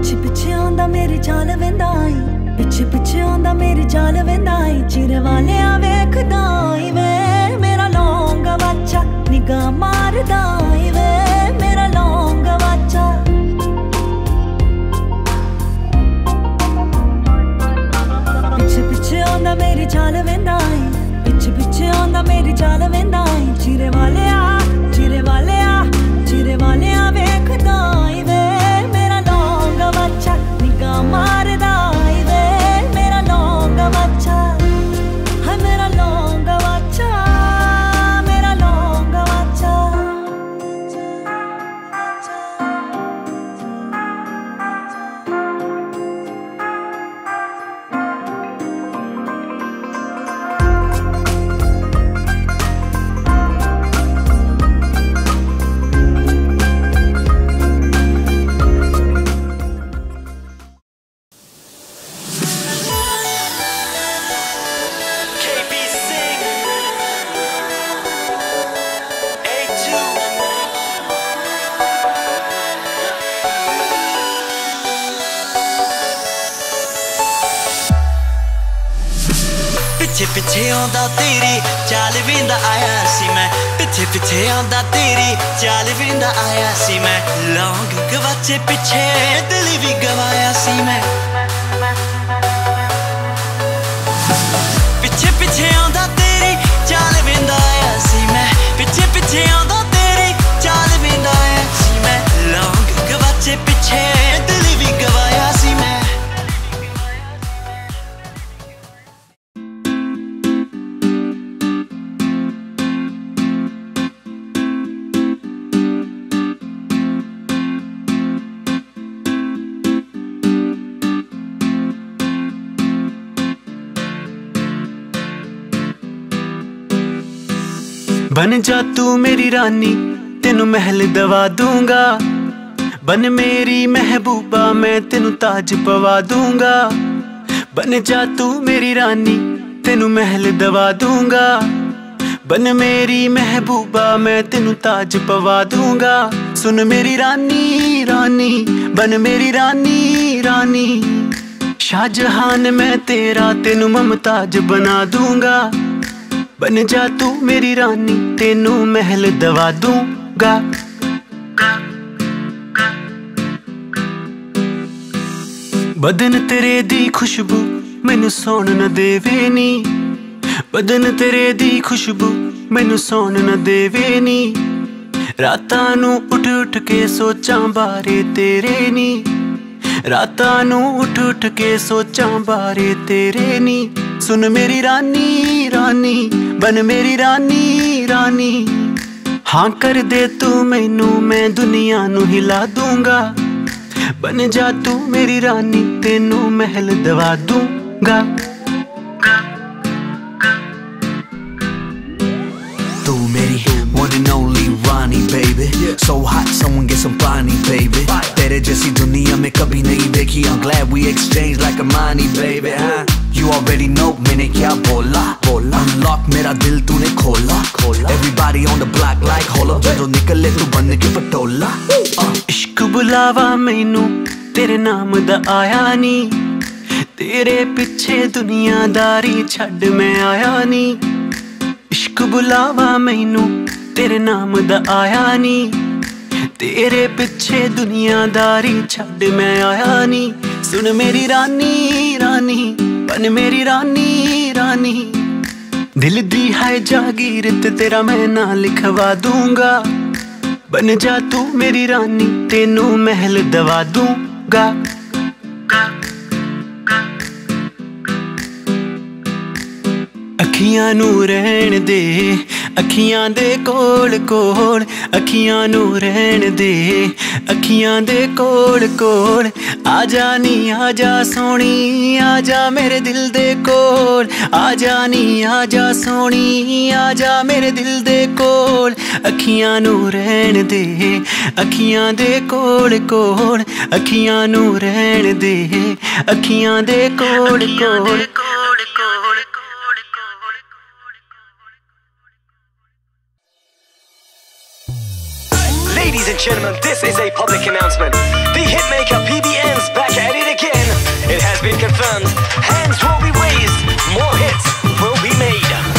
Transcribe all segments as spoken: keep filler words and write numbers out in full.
पिछे पिछे आंदा मेरी चाल वेंदा आई, पिछे पिछे आंदा मेरी चाल वेंदा आई। चिरे वाले वेखदा आई वे मेरा लौंगा बच्चा, निगाह मारदा आई वे मेरा लौंगा बच्चा। पिछे पिछे आंदा मेरी चाल वेंदा आई, पिछे पिछे आंदा मेरी चाल वेंदा आई। चिरे वाले आ चिरे वाले आ चिरे वाले आ वेखदा आई वे मेरा लौंगा बच्चा, निगाह मारदा आई वे मेरा लौंगा बच्चा। है मेरा लौंगा बच्चा, मेरा लौंगा बच्चा। पिछे पिछे आंदा तेरी चाल वेंदा आया सी मैं, पिछे पिछे आंदा तेरी चाल वेंदा आया सी मैं। लौंग गवाचे पिछे दिल भी गवाया सी मैं। पिछे पिछे आंदा तेरी चाल वेंदा आया सी मैं, पिछे पिछे आंदा तेरी चाल वेंदा आया सी मैं। लौंग गवाचे पिछे दिल भी गवाया सी मैं। बन जा तू मेरी रानी तेनू महल दवा दूंगा, बन मेरी महबूबा मैं तेनू ताज पवा दूंगा। बन जा तू मेरी रानी तेनू महल दवा दूंगा, बन मेरी महबूबा मैं तेनू ताज पवा दूंगा। सुन मेरी रानी रानी बन मेरी रानी रानी, शाहजहान मैं तेरा तेनू मुमताज बना दूंगा। बन जा तू मेरी रानी तेनू महल दवा दूंगा। बदन तेरे दी खुशबू मैनू सौन न देवे नी, बदन तेरे दी खुशबू मैनू सौन न देवे नी। रातां नू उठ उठ के सोचां बारे तेरे नी, रातां नू उठ उठ के सोचां बारे तेरे नी। सुन मेरी रानी रानी बन मेरी रानी रानी, हाँ कर दे तू मैनू मैं दुनिया नू हिला दूंगा। बन जा तू मेरी रानी तेनू महल दवा दूंगा। तू मेरी one and only Rani baby, so hot someone get some पानी baby। तेरे जैसी दुनिया में कभी नहीं देखी, I'm glad we exchange like a money baby। हाँ you already know मैंने क्या बोला बोला, unlock मेरा दिल तूने खोला खोला। Everybody on the block like hold up, ਜਦੋਂ निकले तू बन के पटोला। इश्क बुलावा मैनू तेरे नाम दा आया नी, तेरे पिछे दुनियादारी छड़ मैं आया नी। इश्क बुलावा मैनू तेरे नाम दा आया नी, तेरे पिछे दुनियादारी छड़ मैं आया नी। सुन मेरी रानी रानी बन मेरी रानी रानी, दिल दी है जागीर ते तेरा मैं ना लिखवा दूंगा। बन जा तू मेरी रानी तेनू महल दवा दूंगा। अखियां नू रहन दे अखियां दे कोल कोल, अखियां नू रहन दे अखियां दे कोल कोल। आजा नी आजा सोनी आजा मेरे दिल दे कोल, आजा नी आजा सोनी आजा मेरे दिल दे कोल। अखियां नू रहन दे अखियां दे कोल कोल, अखियां नू रहन दे अखियां दे कोल कोल। Ladies and gentlemen, this is a public announcement. The hitmaker P B N's back at it again. It has been confirmed. Hands will be raised. More hits will be made.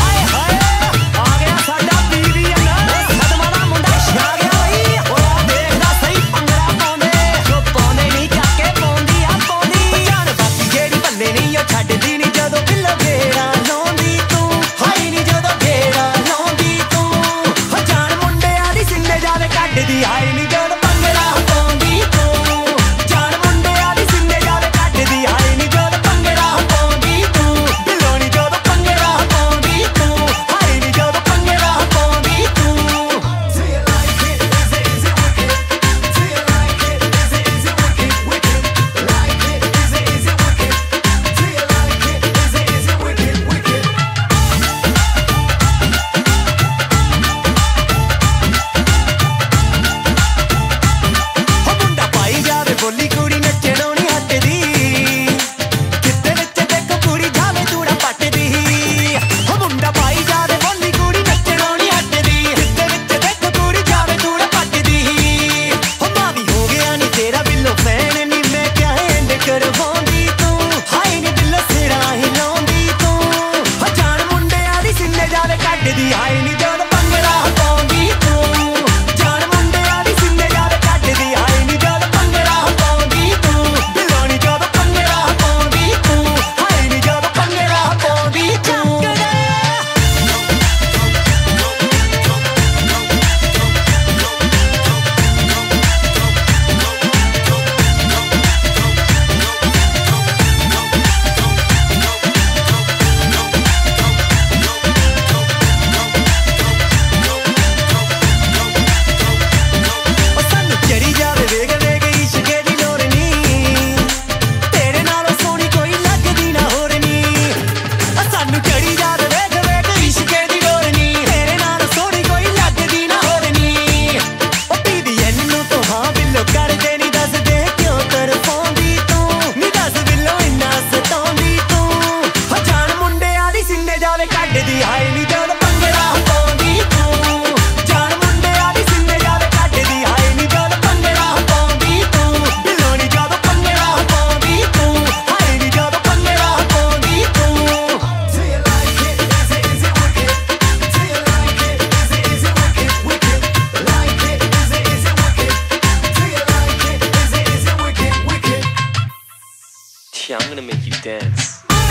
I'm gonna make you dance.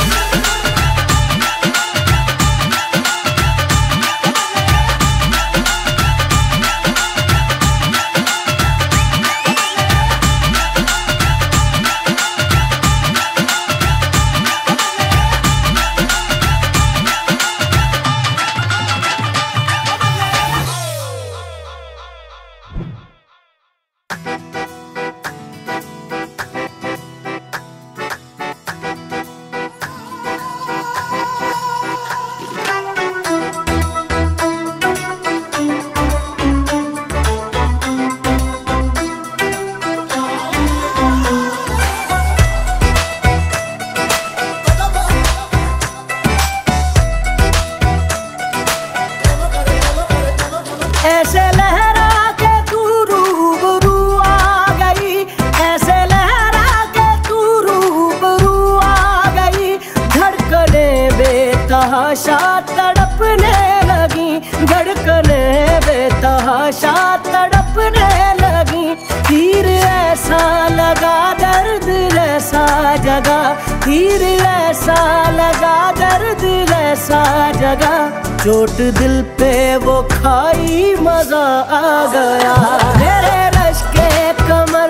ऐसे लहरा के तू रूबरू आ गई, ऐसे लहरा के तू रूबरू आ गई। धड़कने बेतहाशा तड़पने लगी, धड़कने बेतहाशा तड़पने लगी। तीर ऐसा लगा दर्द ऐसा जगा, तीर ऐसा लगा दर्द ऐसा जगा। चोट दिल पे वो खाई मजा आ गया। मेरे रश के कमर,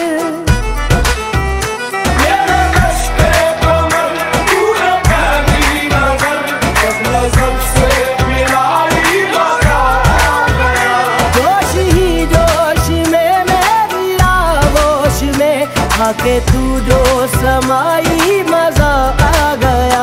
मेरे रश के कमर, पूरा पहली नजर, अपने सबसे मिलाई मजा आ गया। जोश ही जोश में मेरी आगोश में आके तू जो समाई मजा आ गया।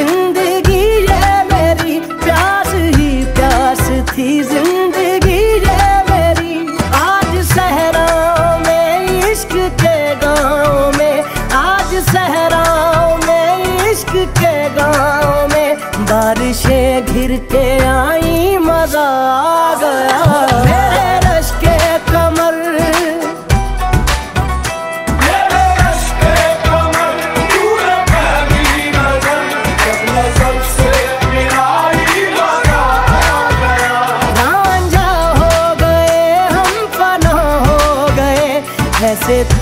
जिंदगी ये मेरी, प्यास ही प्यास थी जिंदगी ये मेरी। आज सहराओं में इश्क के गाँव में, आज सहराओं में इश्क के गाँव में, बारिशें घिर के आई मजा आ गया। मेरे रश के कमर, मेरे रश के कमर, तूने पहली नजर, जब नजर से मिलाई मजा आ गया। रांझा हो गए हम, फना हो गए, ऐसे